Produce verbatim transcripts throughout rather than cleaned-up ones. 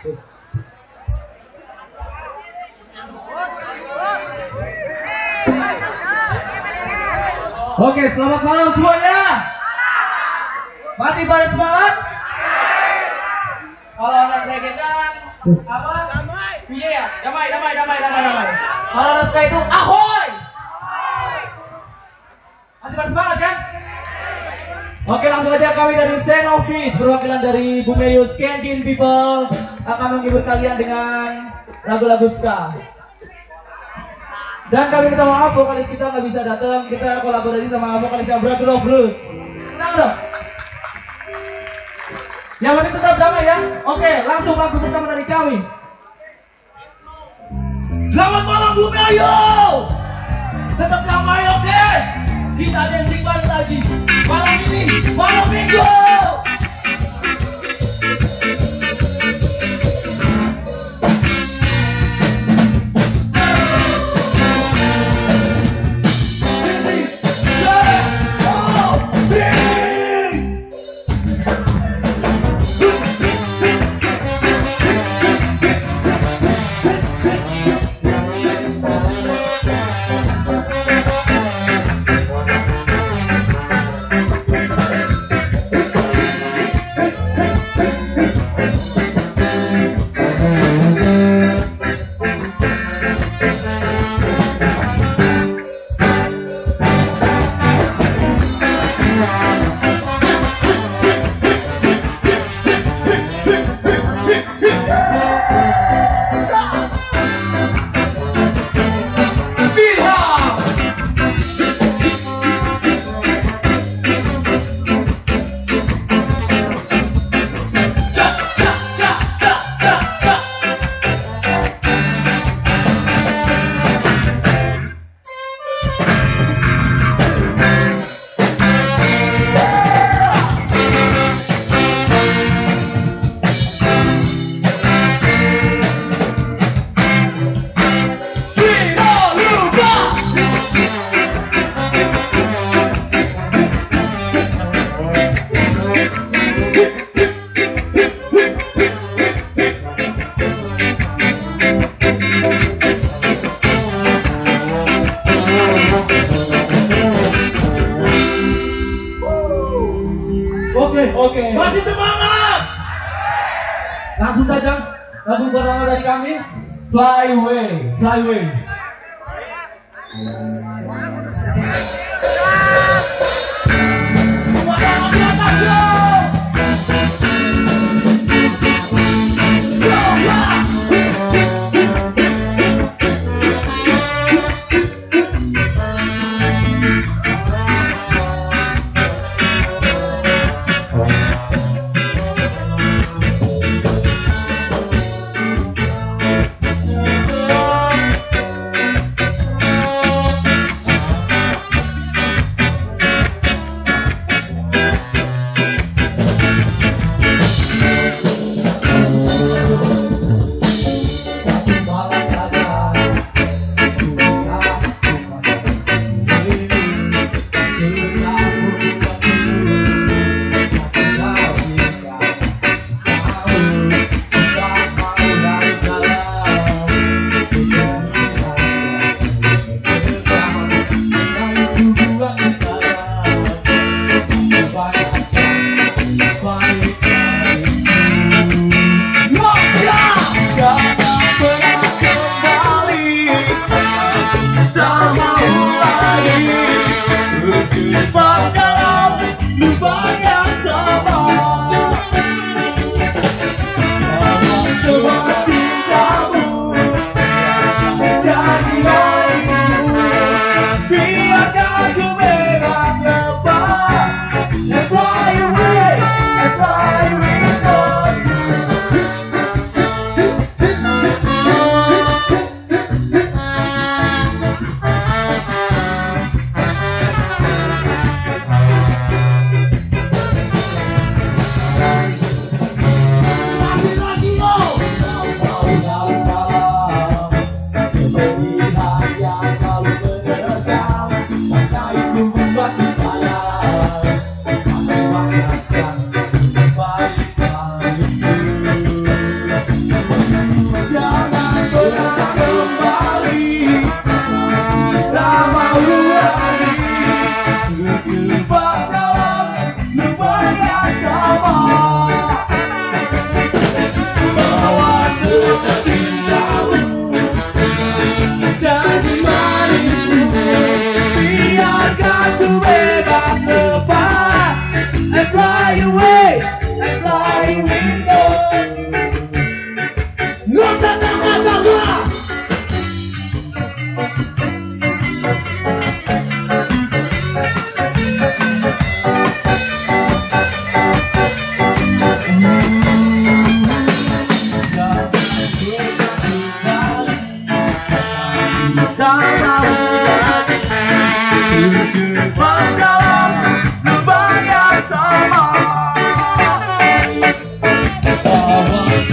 Oke, selamat malam semuanya. Masih pada semangat? Kalau anak legendan apa? Damai. Iya ya, damai, damai, damai, damai, damai. Kalau anak Sky itu ahoy. Masih pada semangat kan? Oke, langsung aja kami dari Sand of Beat, perwakilan dari Bumeyu Skanking People akan menghibur kalian dengan lagu-lagu ska. Dan kami minta maaf vokalis kita nggak bisa datang, kita kolaborasi sama vokalis yang Brother of Root. Tenang dong. Yang penting tetap damai ya. Oke, langsung lagu pertama dari kami. Selamat malam Bumeyu. Tetap damai, oke? Kita dancing bareng lagi. Malam ini, malam minggu. Oke, masih semangat. Langsung saja lagu pertama dari kami, Fly Away, Fly Away. Semua tangan di atas yo.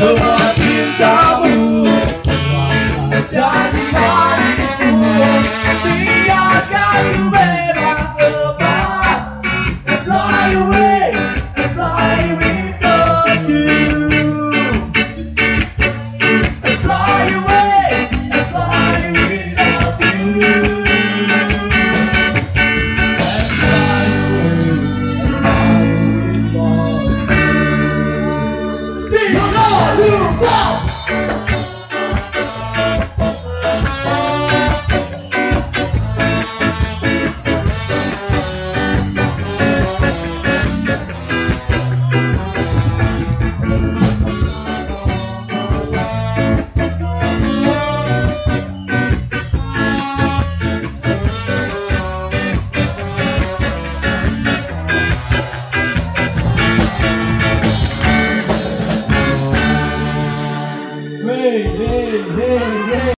semua cintamu. Jadi manisku, biarkan ku bebas lepas, and fly away, and fly without you, and fly away, and fly without you, and fly away, and fly without you. Tiga, dua, hey, hey, hey, hey.